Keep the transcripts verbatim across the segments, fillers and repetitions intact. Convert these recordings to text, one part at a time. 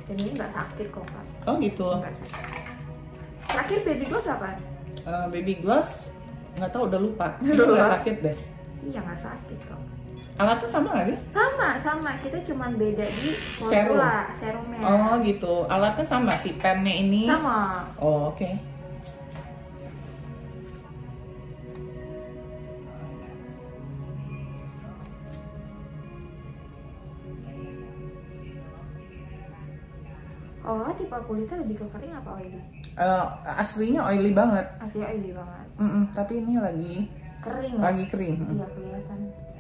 Dan ini nggak sakit kok Kak. Oh gitu. Nggak sakit. Terakhir baby gloss apa? Uh, baby gloss nggak tahu, udah lupa. Itu Udah nggak lupa. sakit deh. Iya nggak sakit kok. Alatnya sama nggak sih? Sama sama, kita cuman beda di Serum. formula serumnya. Oh gitu. Alatnya sama, si pennya ini. Sama. Oh oke. Okay. Oh, tipe kulitnya lebih ke kering apa oily? Uh, aslinya oily banget. Aslinya oily banget. Mm -mm, tapi ini lagi Kering. lagi kering. Iya kelihatan.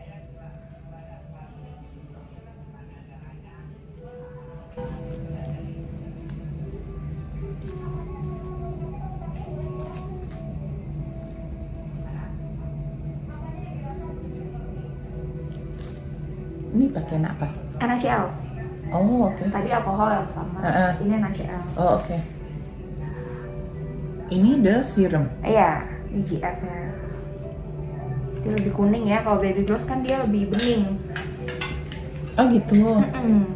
Ini pakai apa? N A C L. Oh oke. Okay. Tadi alkohol yang pertama. Uh -uh. Ini N A C L. Oh oke. Okay. Ini the serum. Iya, B G F ya. Dia lebih kuning ya. Kalau baby gloss kan dia lebih bening. Oh gitu. Mm-mm.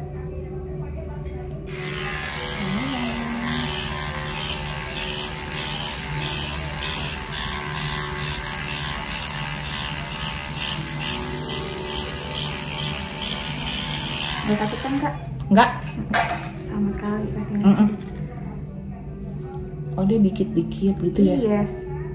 Udah takut kan Kak? Enggak. Sama sekali pastinya. Mm -mm. Oh dia dikit-dikit gitu ya? Yes.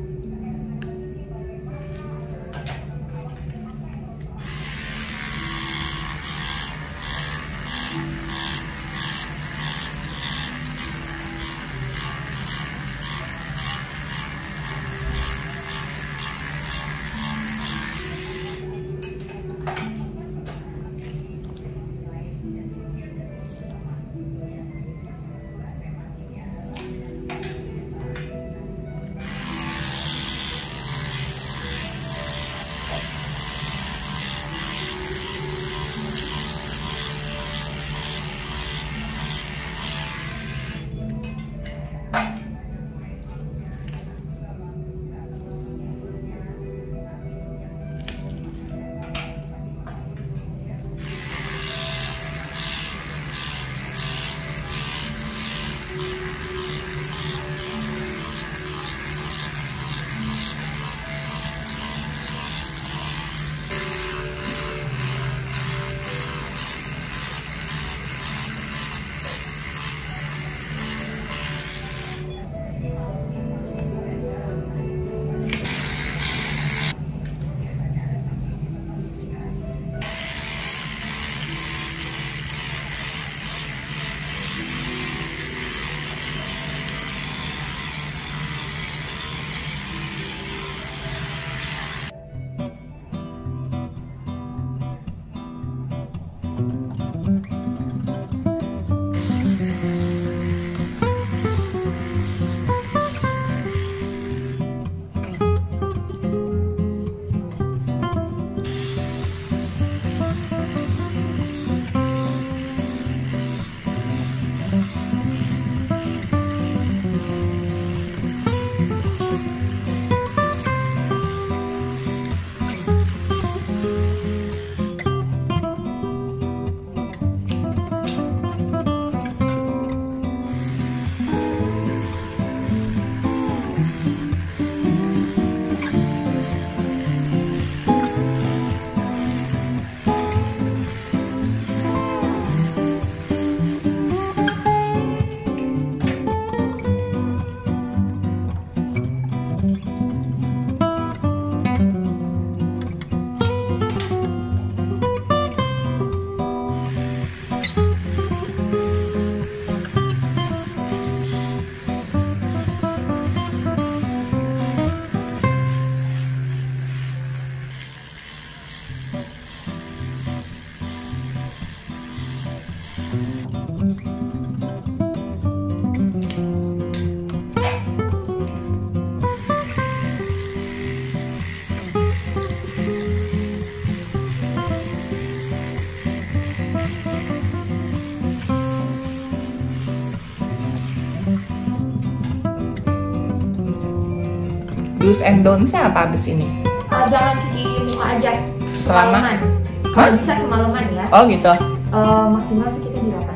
Do's and don'ts-nya apa abis ini? Uh, jangan cuci muka aja. Selama? Semalaman. Kalau bisa semalaman ya. Oh gitu. Uh, maksimal sih kita di delapan jam.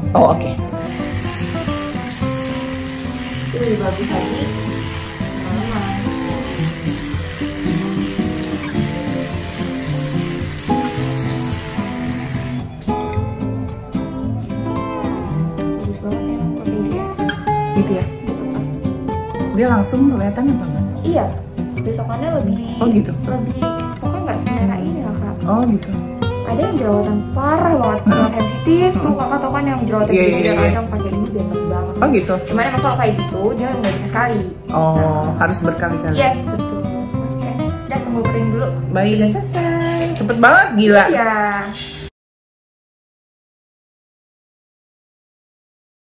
Oh oke. Okay. Itu lebih bagus lagi. Nah, bagus banget ya mobilnya. Gitu ya. Dia langsung kelihatan apa enggak? Iya, besokannya lebih. Oh gitu. Lebih, pokoknya nggak semerah ini lah kak. Oh gitu. Ada yang jerawatan parah banget, yang Hmm. sensitif tuh Hmm. kakak tau kan yang jerawatan Iya, yeah, iya, yeah, iya. kadang pakai ini benteng banget. Oh gitu. Cuman emang kalau kayak gitu dia nggak bisa sekali. Oh Nah, harus berkali-kali. yes betul. Oke, udah tunggu kering dulu. Baik. Udah selesai. Cepet banget, gila. Iya.